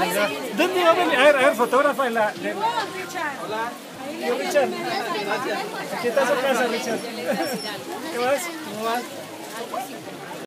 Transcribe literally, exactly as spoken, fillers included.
ya. ¿Dónde va a venir? A ver, a ver, fotógrafa de la... De... Hola. Yo, Richard. Aquí está su casa, Richard. ¿Qué más? ¿Cómo vas?